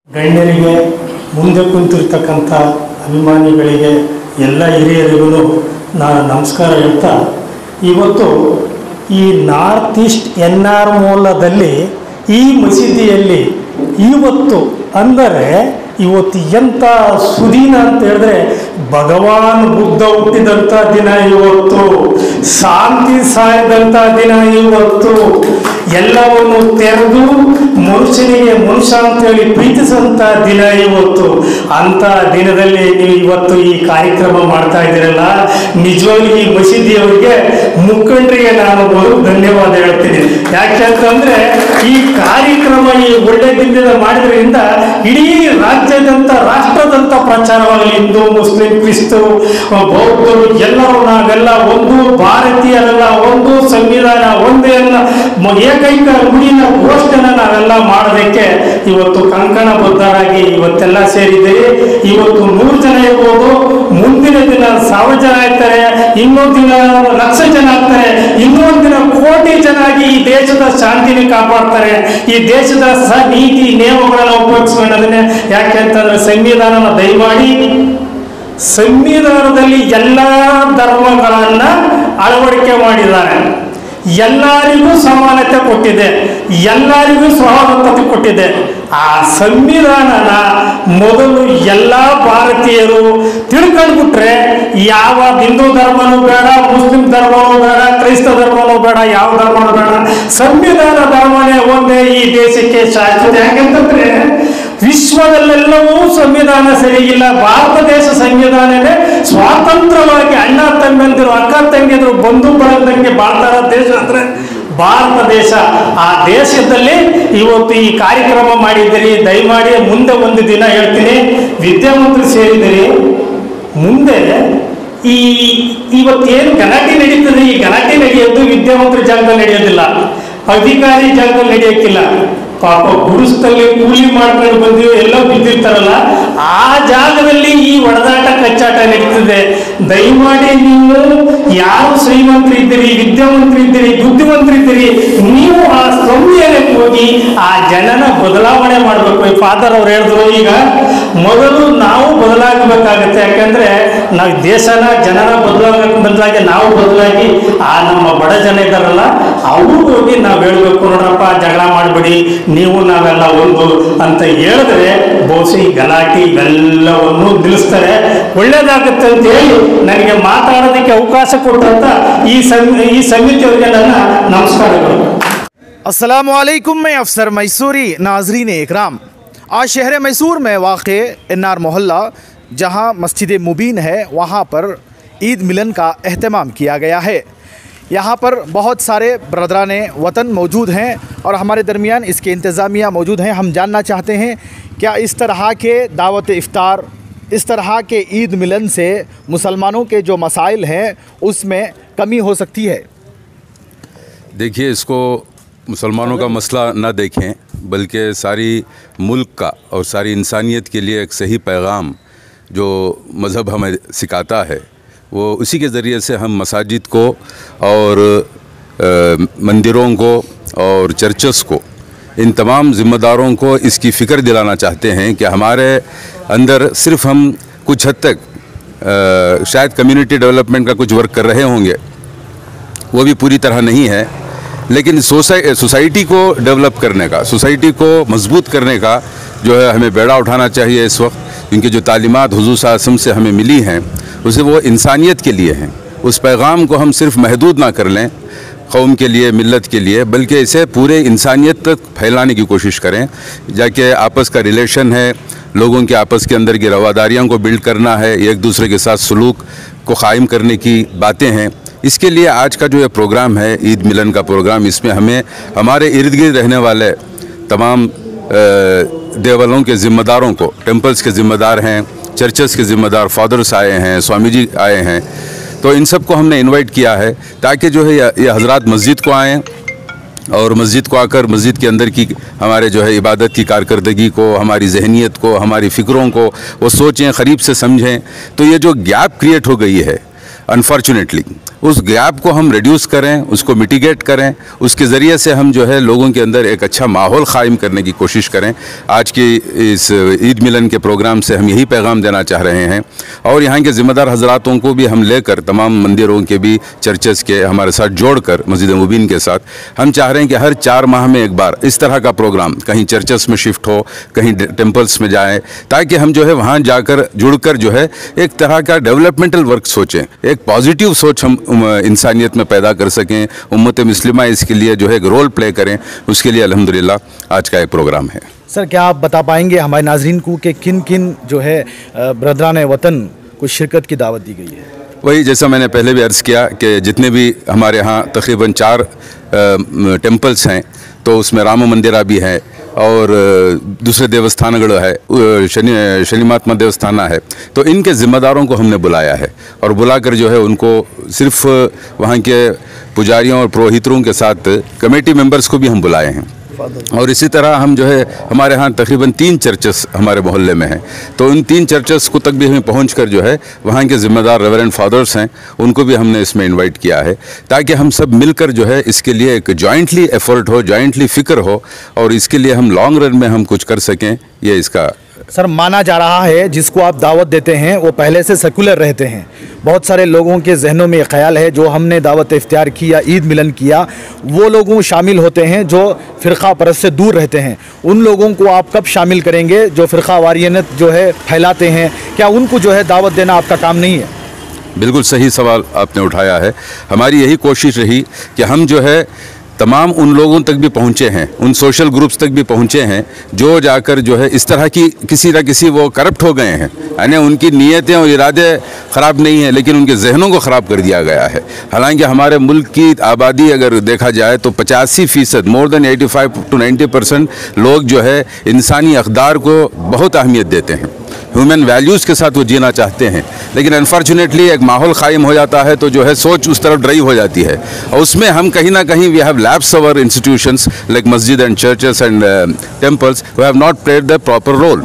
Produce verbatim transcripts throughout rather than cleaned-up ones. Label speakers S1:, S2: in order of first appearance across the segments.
S1: ಗಣ್ಯರಿಗೆ ಮುಂದೆ ಕುಂತಿರ್ತಕ್ಕಂಥ ಅಭಿಮಾನಿಗಳಿಗೆ ಎಲ್ಲ ಹಿರಿಯರಿಗೂ ನಾನು ನಮಸ್ಕಾರ ಹೇಳ್ತಾ ಇವತ್ತು ಈ ನಾರ್ತ್ ಈಸ್ಟ್ ಎನ್ ಆರ್ ಮೂಲದಲ್ಲಿ ಈ ಮಸೀದಿಯಲ್ಲಿ ಇವತ್ತು ಅಂದರೆ ಇವತ್ತು ಎಂಥ ಸುದಿನ ಅಂತ ಹೇಳಿದ್ರೆ ಭಗವಾನ್ ಬುದ್ಧ ಹುಟ್ಟಿದಂಥ ದಿನ ಇವತ್ತು, ಶಾಂತಿ ಸಾಯದಂಥ ದಿನ ಇವತ್ತು, ಎಲ್ಲವನ್ನು ತೆರೆದು ಮನುಷ್ಯನಿಗೆ ಮನುಷ್ಯ ಅಂತೇಳಿ ಪ್ರೀತಿಸುವಂಥ ದಿನ ಇವತ್ತು. ಅಂಥ ದಿನದಲ್ಲಿ ನೀವು ಇವತ್ತು ಈ ಕಾರ್ಯಕ್ರಮ ಮಾಡ್ತಾ ಇದ್ದೀರಲ್ಲ, ನಿಜವಾಗ್ಲೂ ಈ ಮಸೀದಿಯವರಿಗೆ ಮುಖಂಡರಿಗೆ ನಾನು ಬಹು ಧನ್ಯವಾದ ಹೇಳ್ತೀನಿ. ಯಾಕೆಂತಂದ್ರೆ ಈ ಕಾರ್ಯಕ್ರಮ ಈ ಒಳ್ಳೆ ದಿನದಿಂದ ಮಾಡಿದ್ರಿಂದ ಇಡೀ ರಾಜ್ಯದಂತ ರಾಷ್ಟ್ರದಂತ ಪ್ರಚಾರವಾಗಲಿ, ಹಿಂದೂ ಮುಸ್ಲಿಂ ಕ್ರಿಸ್ತರು ಬೌದ್ಧರು ಎಲ್ಲರೂ ನಾವೆಲ್ಲ ಒಂದು, ಭಾರತೀಯರೆಲ್ಲ ಒಂದು, ಸಂವಿಧಾನ ಒಂದೇ ಅನ್ನೋ ಏಕೈಕ ನುಡಿನ ಘೋಷಣೆ ನಾವೆಲ್ಲ ಮಾಡೋದಕ್ಕೆ ಇವತ್ತು ಕಂಕಣಬದ್ಧರಾಗಿ ಇವತ್ತೆಲ್ಲ ಸೇರಿದ್ದೀರಿ. ಇವತ್ತು ನೂರು ಜನ ಇರ್ಬೋದು, ಮುಂದಿನ ದಿನ ಸಾವಿರ ಜನ ಆಗ್ತಾರೆ, ಇನ್ನೊಂದು ದಿನ ಲಕ್ಷ ಜನ ಆಗ್ತಾರೆ, ಇನ್ನೊಂದು ದಿನ ಕೋಟಿ ಜನ ಆಗಿ ಈ ದೇಶದ ಶಾಂತಿನ ಕಾಪಾಡ್ತಾರೆ. ಈ ದೇಶದ ಸ ನೀತಿ ನಿಯಮಗಳನ್ನ ಉಪಯೋಗಿಸ್ಕೊಂಡದನ್ನೇ. ಯಾಕೆಂತಂದ್ರೆ ಸಂವಿಧಾನನ ದಯಮಾಡಿ ಸಂವಿಧಾನದಲ್ಲಿ ಎಲ್ಲ ಧರ್ಮಗಳನ್ನ ಅಳವಡಿಕೆ ಮಾಡಿದ್ದಾರೆ, ಎಲ್ಲರಿಗೂ ಸಮಾನತೆ ಕೊಟ್ಟಿದೆ, ಎಲ್ಲರಿಗೂ ಸ್ವಾತಂತ್ರ್ಯ ಕೊಟ್ಟಿದೆ. ಆ ಸಂವಿಧಾನನ ಮೊದಲು ಎಲ್ಲ ಭಾರತೀಯರು ತಿಳ್ಕೊಂಡ್ಬಿಟ್ರೆ ಯಾವ ಹಿಂದೂ ಧರ್ಮನೂ ಬೇಡ, ಮುಸ್ಲಿಂ ಧರ್ಮನೂ ಬೇಡ, ಕ್ರೈಸ್ತ ಧರ್ಮನೂ ಬೇಡ, ಯಾವ ಧರ್ಮನೂ ಬೇಡ, ಸಂವಿಧಾನ ಧರ್ಮನೇ ಒಂದೇ ಈ ದೇಶಕ್ಕೆ ಶಾಶ್ವತ. ಯಾಕೆಂತಂದ್ರೆ ವಿಶ್ವದಲ್ಲೆಲ್ಲವೂ ಸಂವಿಧಾನ ಸರಿಯಿಲ್ಲ, ಭಾರತ ದೇಶ ಸಂವಿಧಾನನೇ ಸ್ವಾತಂತ್ರ್ಯವಾಗಿ ಅಣ್ಣ ತಮ್ಮಂದಿರು ಅಕ್ಕ ತಂಗಿದ್ರು ಬಂಧು ಬಳಗದಂಗೆ ಬಾಳ್ತಾರ ದೇಶ ಅಂದ್ರೆ ಭಾರತ ದೇಶ. ಆ ದೇಶದಲ್ಲಿ ಇವತ್ತು ಈ ಕಾರ್ಯಕ್ರಮ ಮಾಡಿದ್ದೀರಿ. ದಯಮಾಡಿ ಮುಂದೆ ಒಂದು ದಿನ ಹೇಳ್ತೀನಿ, ವಿದ್ಯಾವಂತರು ಸೇರಿದ್ದೀರಿ, ಮುಂದೆ ಈ ಇವತ್ತೇನು ಗಲಾಟೆ ನಡೀತದೆ, ಈ ಗಲಾಟೆ ನಡೆಯೋದು ವಿದ್ಯಾವಂತರ ಜಾಗದಲ್ಲಿ ನಡೆಯೋದಿಲ್ಲ, ಅಧಿಕಾರಿ ಜಾಗದಲ್ಲಿ ನಡೆಯೋಕ್ಕಿಲ್ಲ. ಪಾಪ ಗುಡಿಸ್ತಲ್ಲಿ ಕೂಲಿ ಮಾಡ್ಕೊಂಡು ಬಂದಿವಿ ಎಲ್ಲ ಬಿದ್ದಿರ್ತಾರಲ್ಲ, ಆ ಜಾಗದಲ್ಲಿ ಈ ಒಡೆದಾಟ ಕಚ್ಚಾಟ ನಡೀತದೆ. ದಯಮಾಡಿ ನೀವು ಯಾರು ಶ್ರೀಮಂತರಿದ್ದೀರಿ, ವಿದ್ಯಾವಂತರಿದ್ದೀರಿ, ಬುದ್ಧಿವಂತರಿದ್ದೀರಿ, ನೀವು ಆ ಸಂವಿಧಾನಕ್ಕೆ ಹೋಗಿ ಆ ಜನನ ಬದಲಾವಣೆ ಮಾಡಬೇಕು. ಈ ಫಾದರ್ ಅವ್ರು ಹೇಳಿದ್ರು, ಈಗ ಮೊದಲು ನಾವು ಬದಲಾಗಬೇಕಾಗತ್ತೆ. ಯಾಕಂದ್ರೆ ನಾವು ದೇಶನ ಜನನ ಬದಲಾಗ ಬದಲಾಗಿ ನಾವು ಬದಲಾಗಿ ಆ ನಮ್ಮ ಬಡ ಜನ ಇದ್ದಾರಲ್ಲ ಅವ್ರಿಗೆ ಹೋಗಿ ನಾವು ಹೇಳ್ಬೇಕು, ನೋಡ್ರಪ್ಪ ಜಗಳ ಮಾಡಬೇಡಿ, ನೀವು ನಾವೆಲ್ಲ ಒಂದು ಅಂತ ಹೇಳಿದ್ರೆ ಬಹುಶಃ ಈ ಗಲಾಟೆ ಇವೆಲ್ಲವನ್ನು ನಿಲ್ಲಿಸ್ತಾರೆ, ಒಳ್ಳೇದಾಗುತ್ತೆ ಅಂತ ಹೇಳಿ ನನಗೆ ಮಾತಾಡೋದಕ್ಕೆ ಅವಕಾಶ ಕೊಟ್ಟಂತ ಈ ಈ ಸಮಿತಿಯವರಿಗೆ ನನ್ನ ನಮಸ್ಕಾರಗಳು.
S2: अस्सलामु अलैकुम, मैं अफसर मैसूरी. नाजरीन इकराम, आज शहर मैसूर में वाक़ एन आर मोहल्ला जहाँ मस्जिद मुबीन है वहाँ पर ईद मिलन का अहतमाम किया गया है. यहाँ पर बहुत सारे ब्रदरान वतन मौजूद हैं और हमारे दरमियान इसके इंतज़ामिया मौजूद हैं. हम जानना चाहते हैं क्या इस तरह के दावत इफ्तार, इस तरह के ईद मिलन से मुसलमानों के जो मसाइल हैं उसमें कमी हो सकती है.
S3: देखिए, इसको मुसलमानों का मसला ना देखें बल्कि सारी मुल्क का और सारी इंसानियत के लिए एक सही पैगाम जो मज़हब हमें सिखाता है, वो उसी के ज़रिए से हम मसाजिद को और मंदिरों को और चर्चेस को, इन तमाम ज़िम्मेदारों को इसकी फ़िक्र दिलाना चाहते हैं कि हमारे अंदर सिर्फ़ हम कुछ हद तक आ, शायद कम्युनिटी डेवलपमेंट का कुछ वर्क कर रहे होंगे, वो भी पूरी तरह नहीं है, लेकिन सोसाइ सोसाइटी को डेवलप करने का, सोसाइटी को मजबूत करने का जो है हमें बेड़ा उठाना चाहिए इस वक्त. क्योंकि जो तालीमात हुज़ूर सल्लल्लाहु अलैहि वसल्लम से हमें मिली हैं उसे वो इंसानियत के लिए हैं. उस पैगाम को हम सिर्फ महदूद ना कर लें कौम के लिए, मिल्लत के लिए, बल्कि इसे पूरे इंसानियत तक फैलाने की कोशिश करें. जाके आपस का रिलेशन है, लोगों के आपस के अंदर की रवादारियों को बिल्ड करना है, एक दूसरे के साथ सलूक को क़ायम करने की बातें हैं. इसके लिए आज का जो ये प्रोग्राम है, ईद मिलन का प्रोग्राम, इसमें हमें हमारे इर्द गिर्द रहने वाले तमाम देवलों के ज़िम्मेदारों को, टेम्पल्स के ज़िम्मेदार हैं, चर्चेस के ज़िम्मेदार फादर्स आए हैं, स्वामी जी आए हैं, तो इन सब को हमने इनवाइट किया है ताकि जो है ये हज़रात मस्जिद को आएँ और मस्जिद को आकर मस्जिद के अंदर की हमारे जो है इबादत की कारकर्दगी को, हमारी जहनीत को, हमारी फ़िक्रों को वो सोचें, क़रीब से समझें. तो ये जो गैप क्रिएट हो गई है अनफॉर्चुनेटली, उस गैप को हम रिड्यूस करें, उसको मिटिगेट करें, उसके ज़रिए से हम जो है लोगों के अंदर एक अच्छा माहौल क़ायम करने की कोशिश करें। आज की इस ईद मिलन के प्रोग्राम से हम यही पैगाम देना चाह रहे हैं और यहाँ के ज़िम्मेदार हजरातों को भी हम लेकर तमाम मंदिरों के भी चर्चेस के हमारे साथ जोड़कर मस्जिद मुबीन के साथ हम चाह रहे हैं कि हर चार माह में एक बार इस तरह का प्रोग्राम कहीं चर्चेस में शिफ्ट हो, कहीं टेम्पल्स में जाएँ, ताकि हम जो है वहाँ जाकर जुड़कर जो है एक तरह का डेवलपमेंटल वर्क सोचें, एक पॉजिटिव सोच हम इंसानियत में पैदा कर सकें, उम्मत मुस्लिमा इसके लिए जो है एक रोल प्ले करें। उसके लिए अल्हम्दुलिल्लाह आज का एक प्रोग्राम है।
S2: सर, क्या आप बता पाएंगे हमारे नाजरीन को कि किन किन जो है ब्रदरान वतन को शिरकत की दावत दी गई है?
S3: वही जैसा मैंने पहले भी अर्ज़ किया कि जितने भी हमारे यहाँ तकरीबन चार टेम्पल्स हैं, तो उसमें राम मंदिरा भी है और दूसरे देवस्थानगढ़ है, शनि शनि महात्मा देवस्थाना है, तो इनके ज़िम्मेदारों को हमने बुलाया है और बुलाकर जो है उनको सिर्फ वहाँ के पुजारियों और पुरोहितों के साथ कमेटी मेंबर्स को भी हम बुलाए हैं। और इसी तरह हम जो है हमारे यहाँ तकरीबन तीन चर्चेस हमारे मोहल्ले में हैं, तो उन तीन चर्चेस को तक भी हमें पहुँच कर जो है वहाँ के ज़िम्मेदार रेवरेंड फादर्स हैं उनको भी हमने इसमें इनवाइट किया है, ताकि हम सब मिलकर जो है इसके लिए एक जॉइंटली एफर्ट हो, जॉइंटली फ़िक्र हो और इसके लिए हम लॉन्ग रन में हम कुछ कर सकें। ये इसका
S2: सर, माना जा रहा है जिसको आप दावत देते हैं वो पहले से सेकुलर रहते हैं। बहुत सारे लोगों के जहनों में ख्याल है जो हमने दावत इफ्तियार की या ईद मिलन किया, वो लोगों शामिल होते हैं जो फ़िरक़ा परस्त से दूर रहते हैं। उन लोगों को आप कब शामिल करेंगे जो फ़िरक़ा वारियत जो है फैलाते हैं? क्या उनको जो है दावत देना आपका काम नहीं है?
S3: बिल्कुल सही सवाल आपने उठाया है। हमारी यही कोशिश रही कि हम जो है तमाम उन लोगों तक भी पहुँचे हैं, उन सोशल ग्रुप्स तक भी पहुँचे हैं जो जाकर जो है इस तरह की किसी न किसी वो करप्ट हो गए हैं, यानी उनकी नीयतें और इरादे ख़राब नहीं हैं लेकिन उनके जहनों को ख़राब कर दिया गया है। हालांकि हमारे मुल्क की आबादी अगर देखा जाए तो पचासी फ़ीसद more than eighty five to ninety percent लोग जो है इंसानी अक़दार को बहुत अहमियत देते हैं, ह्यूमन वैल्यूज़ के साथ वो जीना चाहते हैं, लेकिन अनफॉर्चुनेटली एक माहौल क़ायम हो जाता है तो जो है सोच उस तरफ ड्राइव हो जाती है और उसमें हम कहीं ना कहीं we have lapse our institutions like मस्जिद and churches and temples who have not played the proper role.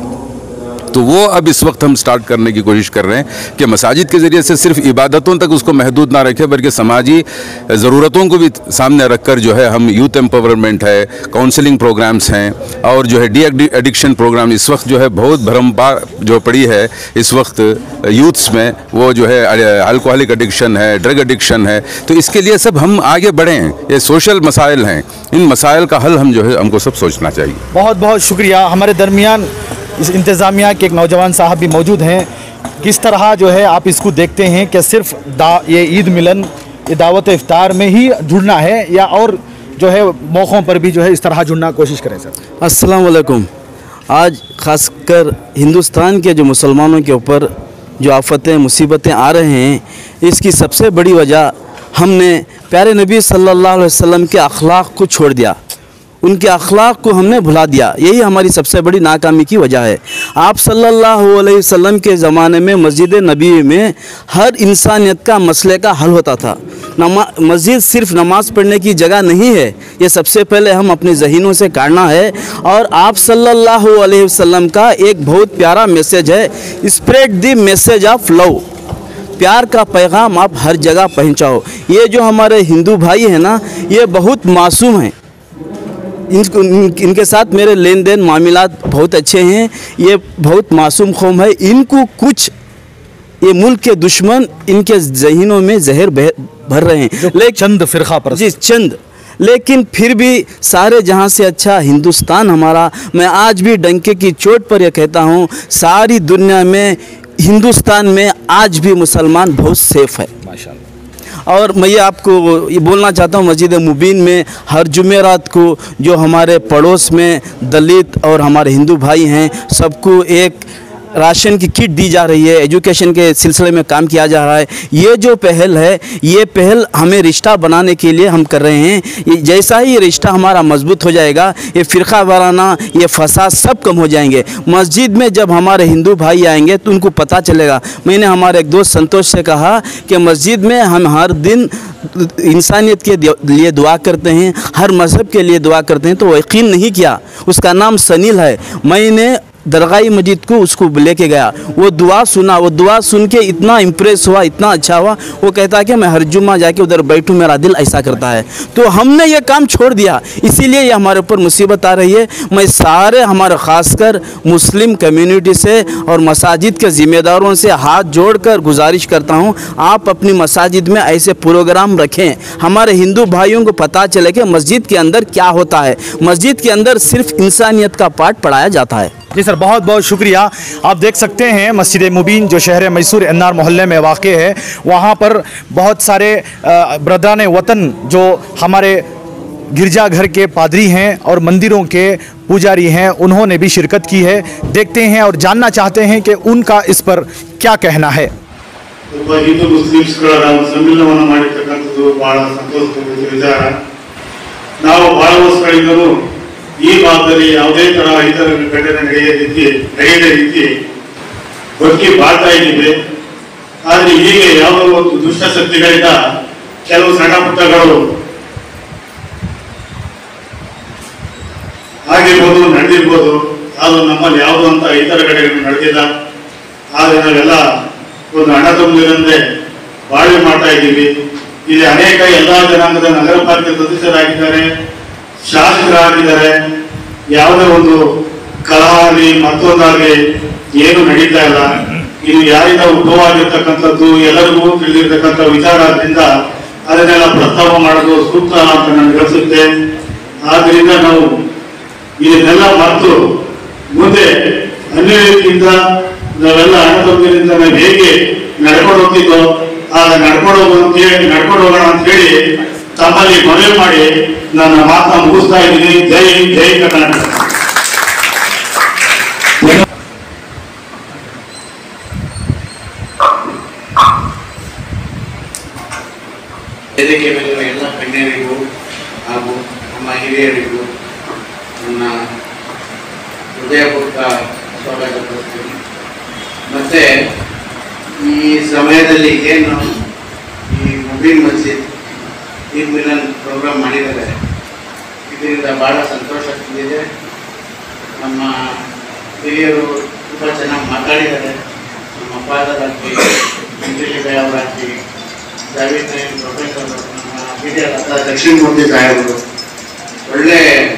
S3: तो वो अब इस वक्त हम स्टार्ट करने की कोशिश कर रहे हैं कि मसाजिद के ज़रिए से सिर्फ इबादतों तक उसको महदूद ना रखें बल्कि समाजी ज़रूरतों को भी सामने रखकर जो है हम यूथ एम्पावरमेंट है, काउंसलिंग प्रोग्राम्स हैं और जो है डी एडिक्शन प्रोग्राम इस वक्त जो है बहुत भरमपार जो पड़ी है इस वक्त यूथ्स में, वो जो है अल्कोहलिक एडिक्शन है, ड्रग एडिक्शन है, तो इसके लिए सब हम आगे बढ़ें। ये सोशल मसाइल हैं, इन मसाइल का हल हम जो है हमको सब सोचना चाहिए।
S2: बहुत बहुत शुक्रिया। हमारे दरमियान इस इंतज़ामिया के एक नौजवान साहब भी मौजूद हैं। किस तरह जो है आप इसको देखते हैं कि सिर्फ दा ये ईद मिलन ये दावत इफ्तार में ही जुड़ना है या और जो है मौक़ों पर भी जो है इस तरह जुड़ना कोशिश करें? सर,
S4: अस्सलाम वालेकुम। आज ख़ासकर हिंदुस्तान के जो मुसलमानों के ऊपर जो आफतें मुसीबतें आ रहे हैं, इसकी सबसे बड़ी वजह हमने प्यारे नबी सल्लल्लाहु अलैहि वसल्लम के अखलाक को छोड़ दिया, उनके अखलाक को हमने भुला दिया। यही हमारी सबसे बड़ी नाकामी की वजह है। आप सल्लल्लाहु अलैहि वसल्लम के ज़माने में मस्जिद नबी में हर इंसानियत का मसले का हल होता था। नमा मस्जिद सिर्फ नमाज़ पढ़ने की जगह नहीं है, ये सबसे पहले हम अपने ज़हीनों से काटना है। और आप सल्लल्लाहु अलैहि वसल्लम का एक बहुत प्यारा मैसेज है, spread the message of love, प्यार का पैगाम आप हर जगह पहुँचाओ। ये जो हमारे हिंदू भाई हैं ना, ये बहुत मासूम हैं, इनको इनके साथ मेरे लेन देन मामलात बहुत अच्छे हैं, ये बहुत मासूम कौम है। इनको कुछ ये मुल्क के दुश्मन इनके ज़हीनों में जहर भर रहे हैं, लेकिन
S2: चंद फ़िरक़ा पर
S4: जी चंद, लेकिन फिर भी सारे जहां से अच्छा हिंदुस्तान हमारा। मैं आज भी डंके की चोट पर यह कहता हूं, सारी दुनिया में हिंदुस्तान में आज भी मुसलमान बहुत सेफ़ है माशाअल्लाह। और मैं ये आपको ये बोलना चाहता हूँ, मस्जिद मुबीन में हर जुमेरात को जो हमारे पड़ोस में दलित और हमारे हिंदू भाई हैं, सबको एक राशन की किट दी जा रही है, एजुकेशन के सिलसिले में काम किया जा रहा है। ये जो पहल है, ये पहल हमें रिश्ता बनाने के लिए हम कर रहे हैं। ये जैसा ही ये रिश्ता हमारा मजबूत हो जाएगा, ये फ़िरक़ा वाराना, ये फसाद सब कम हो जाएंगे। मस्जिद में जब हमारे हिंदू भाई आएंगे तो उनको पता चलेगा। मैंने हमारे एक दोस्त संतोष से कहा कि मस्जिद में हम हर दिन इंसानियत के लिए दुआ करते हैं, हर मज़हब के लिए दुआ करते हैं, तो वो यकीन नहीं किया। उसका नाम सनील है। मैंने दरगाही मस्जिद को उसको लेके गया, वो दुआ सुना, वो दुआ सुन के इतना इम्प्रेस हुआ, इतना अच्छा हुआ, वो कहता है कि मैं हर जुम्मा जाके उधर बैठूं, मेरा दिल ऐसा करता है। तो हमने ये काम छोड़ दिया, इसीलिए ये हमारे ऊपर मुसीबत आ रही है। मैं सारे हमारे ख़ासकर मुस्लिम कम्युनिटी से और मसाजिद के ज़िम्मेदारों से हाथ जोड़कर गुजारिश करता हूँ, आप अपनी मसाजिद में ऐसे प्रोग्राम रखें, हमारे हिंदू भाइयों को पता चले कि मस्जिद के अंदर क्या होता है। मस्जिद के अंदर सिर्फ इंसानियत का पाठ पढ़ाया जाता है।
S2: जी सर, बहुत बहुत शुक्रिया। आप देख सकते हैं मस्जिद मुबीन जो शहर मैसूर एन आर मोहल्ले में वाक़ है, वहाँ पर बहुत सारे ब्रदरान वतन जो हमारे गिरजाघर के पादरी हैं और मंदिरों के पुजारी हैं, उन्होंने भी शिरकत की है। देखते हैं और जानना चाहते हैं कि उनका इस पर क्या कहना है।
S5: ಹಿಂದೂ ಮುಸ್ಲಿಮ್ಸ್ಗಳ ಸಮ್ಮಿಲನವನ್ನು ಮಾಡಿರ್ತಕ್ಕಂಥದ್ದು ಬಹಳ ಸಂತೋಷದ ವಿಚಾರ. ನಾವು ಬಹಳ ವರ್ಷಗಳಿಂದಲೂ ಈ ಭಾಗದಲ್ಲಿ ಯಾವುದೇ ತರ ಇತರ ಘಟನೆ ನಡೆಯದ ರೀತಿ ನಡೆಯದ ರೀತಿ ಬದುಕಿ ಬಾಳ್ತಾ ಇದ್ದೀವಿ. ಆದರೆ ಈಗ ಯಾವುದೋ ಒಂದು ದುಷ್ಟಶಕ್ತಿಗಳಿಂದ ಕೆಲವು ಸಣ್ಣ ಪುಟ್ಟಗಳು ಆಗಿರ್ಬೋದು, ನಡೆದಿರ್ಬೋದು, ಅದು ನಮ್ಮಲ್ಲಿ ಯಾವುದು ಅಂತ ಇತರ ಕಡೆಗಳು ನಡೆದಿಲ್ಲ. ಆದರೆ ನಾವೆಲ್ಲ ಒಂದು ಹಣ ತಮ್ಮಂತೆ ಬಾಳ್ವೆ ಮಾಡ್ತಾ ಇದ್ದೀವಿ. ಇಲ್ಲಿ ಅನೇಕ ಎಲ್ಲಾ ಜನಾಂಗದ ನಗರ ಪಾಲಿಕೆ ಸದಸ್ಯರಾಗಿದ್ದಾರೆ, ಶಾಸಕರಾಗಿದ್ದಾರೆ. ಯಾವುದೇ ಒಂದು ಕಲಹ ಆಗಲಿ ಮತ್ತೊಂದಾಗಲಿ ಏನು ನಡೀತಾ ಇಲ್ಲ. ಇದು ಯಾರಿಂದ ಉದ್ಭವ ಆಗಿರ್ತಕ್ಕಂಥದ್ದು ಎಲ್ಲರಿಗೂ ತಿಳಿದಿರ್ತಕ್ಕಂಥ ವಿಚಾರ ಆದ್ರಿಂದ ಅದನ್ನೆಲ್ಲ ಪ್ರಸ್ತಾವ ಮಾಡೋದು ಸೂಕ್ತ ಅಂತ ನನಗೆ ಅನಿಸುತ್ತೆ. ಆದ್ರಿಂದ ನಾವು ಇದನ್ನೆಲ್ಲ ಮರೆತು ಮುಂದೆ ಅನ್ಯ ರೀತಿಯಿಂದ ನಾವೆಲ್ಲ ಹಣ ತಮ್ಮದಿಂದ ನಾವು ಹೇಗೆ ನಡ್ಕೊಂಡು ಹೋಗ್ತಿದ್ದೋ ಆಗ ನಡ್ಕೊಂಡು ಹೋಗೋಣ ಅಂತ ಹೇಳಿ ನಡ್ಕೊಂಡು ಹೋಗೋಣ ಅಂತ ಹೇಳಿ ತಮ್ಮಲ್ಲಿ ಮನವಿ ಮಾಡಿ ನನ್ನ ಮಾತನ್ನ ಮುಗಿಸ್ತಾ ಇದ್ದೀನಿ. ಜೈ ಜೈ ಕರ್ನಾಟಕ.
S6: ವೇದಿಕೆ ಮೇಲಿರುವ ಎಲ್ಲ ಗಣ್ಯರಿಗೂ ಹಾಗೂ ನಮ್ಮ ಹಿರಿಯರಿಗೂ ನನ್ನ ಹೃದಯಪೂರ್ವಕ ಸ್ವಾಗತ ಕೊಡ್ತೀನಿ. ಮತ್ತೆ ಈ ಸಮಯದಲ್ಲಿ ಏನು ಈ ಮುಬೀನ್ ಮಸ್ಜಿದ್ ಈದ್ ಮಿಲನ್ ಪ್ರೋಗ್ರಾಮ್ ಮಾಡಿದ್ದಾರೆ, ಇದರಿಂದ ಭಾಳ ಸಂತೋಷ ತಂದಿದೆ. ನಮ್ಮ ಹಿರಿಯರು ತುಂಬ ಚೆನ್ನಾಗಿ ಮಾತಾಡಿದ್ದಾರೆ. ನಮ್ಮ ಅಪ್ಪಾದರಾಗ್ತಿ, ಮಂಜುಲಿ ಬೈ ಅವರಾಗ್ತಿ, ಜಾವೇದ್ ನಾಯಕ್ ಪ್ರೊಫೆಸರ್, ನಮ್ಮ ಹಿರಿಯರಾದ ದಕ್ಷಿಣ ಮೂರ್ತಿ ಸಾಹೇಬರು ಒಳ್ಳೆ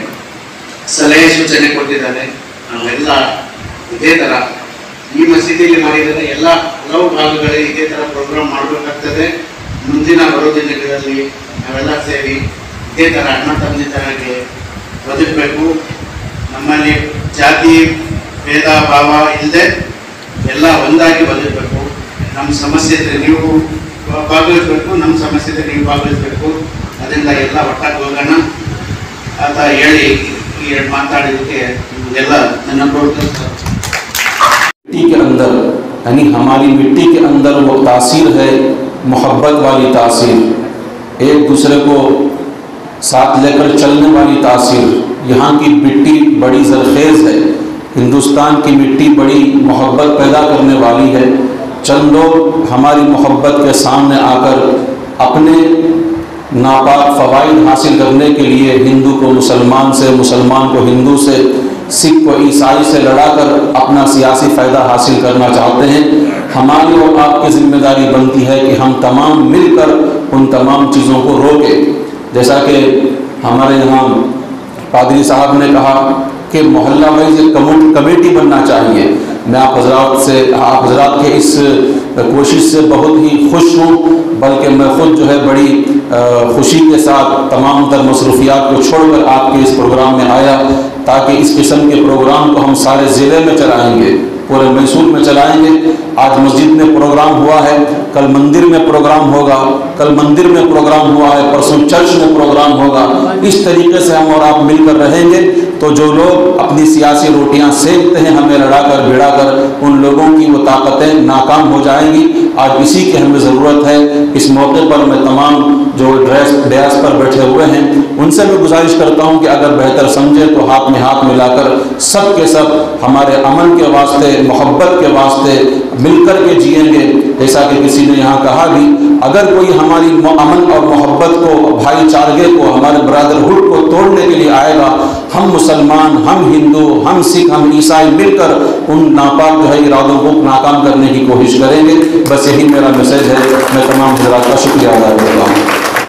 S6: ಸಲಹೆ ಸೂಚನೆ ಕೊಟ್ಟಿದ್ದಾರೆ. ನಾವೆಲ್ಲ ಇದೇ ಥರ ಈ ಮಸೀದಿಯಲ್ಲಿ ಮಾಡಿದರೆ ಎಲ್ಲ ಹಲವು ಭಾಗಗಳಲ್ಲಿ ಇದೇ ಥರ ಪ್ರೋಗ್ರಾಮ್ ಮಾಡಬೇಕಾಗ್ತದೆ. ಮುಂದಿನ ಬರೋ ದಿನಗಳಲ್ಲಿ ನಾವೆಲ್ಲ ಸೇರಿ ಇದೇ ಥರ ಅಣ್ಣ ತಮ್ಮಂದಿರಾಗಿ ಬದುಕಬೇಕು. ನಮ್ಮಲ್ಲಿ ಜಾತಿ ಭೇದ ಭಾವ ಇಲ್ಲದೆ ಎಲ್ಲ ಒಂದಾಗಿ ಬದುಕಬೇಕು. ನಮ್ಮ ಸಮಸ್ಯೆ ಇದ್ದರೆ ನೀವು ಭಾಗವಹಿಸಬೇಕು, ನಮ್ಮ ಸಮಸ್ಯೆ ಇದ್ದರೆ ನೀವು ಭಾಗವಹಿಸಬೇಕು. ಅದರಿಂದ ಎಲ್ಲ ಒಟ್ಟಾಗಿ ಹೋಗೋಣ ಅಂತ ಹೇಳಿ ಈ ಎರಡು ಮಾತಾಡೋದಕ್ಕೆ ಎಲ್ಲ ನನ್ನ ಪ್ರೋತ್ಸಾಹ.
S7: मिट्टी के अंदर यानी हमारी मिट्टी के अंदर वो तासीर है, मोहब्बत वाली तासीर, एक दूसरे को साथ लेकर चलने वाली तासीर। यहाँ की मिट्टी बड़ी ज़रख़ेज़ है, हिंदुस्तान की मिट्टी बड़ी मोहब्बत पैदा करने वाली है। चंद लोग हमारी मोहब्बत के सामने आकर अपने नापाक फ़वाइद हासिल करने के लिए हिंदू को मुसलमान से, मुसलमान को हिंदू से, सिख को ईसाई से लड़ाकर अपना सियासी फ़ायदा हासिल करना चाहते हैं। हमारी और आपकी ज़िम्मेदारी बनती है कि हम तमाम मिलकर उन तमाम चीज़ों को रोकें। जैसा कि हमारे यहाँ पादरी साहब ने कहा कि मोहल्ला वाइज एक कमेटी बनना चाहिए। मैं आप हजरात से आप हजरात के इस कोशिश से बहुत ही खुश हूँ, बल्कि मैं ख़ुद जो है बड़ी खुशी के साथ तमाम तर मसरूफियात को छोड़कर आपके इस प्रोग्राम में आया, ताकि इस किस्म के प्रोग्राम को हम सारे ज़िले में चलाएँगे, पूरे मैसूर में चलाएँगे। आज मस्जिद में प्रोग्राम हुआ है, कल मंदिर में प्रोग्राम होगा, कल मंदिर में प्रोग्राम हुआ है, परसों चर्च में प्रोग्राम होगा। इस तरीके से हम और आप मिलकर रहेंगे तो जो लोग अपनी सियासी रोटियां सेकते हैं हमें लड़ाकर भिड़ाकर, उन लोगों की वो ताकतें नाकाम हो जाएंगी। आज इसी की हमें ज़रूरत है। इस मौके पर मैं तमाम जो ड्रेस डयास पर बैठे हुए हैं उनसे मैं गुजारिश करता हूं कि अगर बेहतर समझे तो हाथ में हाथ मिलाकर सब के सब हमारे अमन के वास्ते, मोहब्बत के वास्ते मिलकर के जिएंगे। जैसा कि किसी ने यहाँ कहा भी, अगर कोई हमारी अमन और मोहब्बत को, भाईचारे को, हमारे ब्रदरहुड को तोड़ने के लिए आएगा, हम मुसलमान, हम हिंदू, हम सिख, हम ईसाई मिलकर उन नापाक जो है इरादों को नाकाम करने की कोशिश करेंगे। बस यही मेरा मैसेज है। मैं तमाम हज़रात का शुक्रिया अदा करता हूँ।